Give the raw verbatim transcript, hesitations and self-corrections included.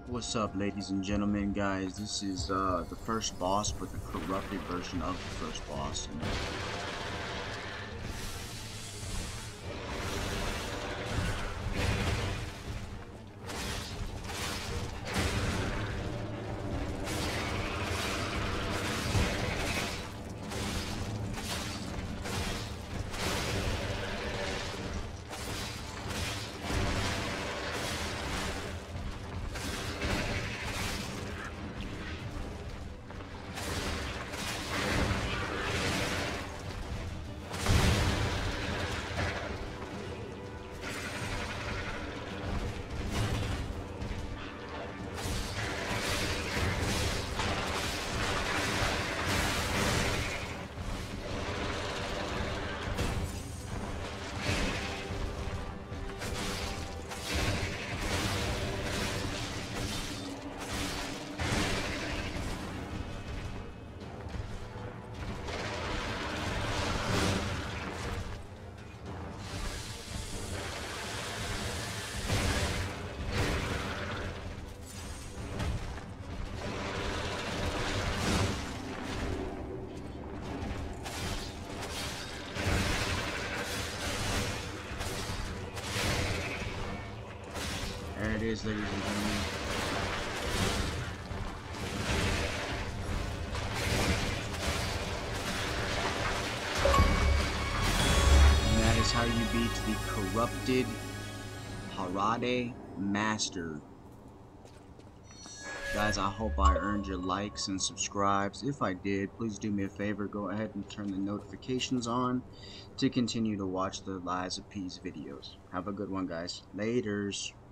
What's up, ladies and gentlemen, guys? This is uh, the first boss, but the corrupted version of the first boss. And there it is, ladies and gentlemen. And that is how you beat the corrupted Harade Master. Guys, I hope I earned your likes and subscribes. If I did, please do me a favor. Go ahead and turn the notifications on to continue to watch the Lies of P's videos. Have a good one, guys. Laters.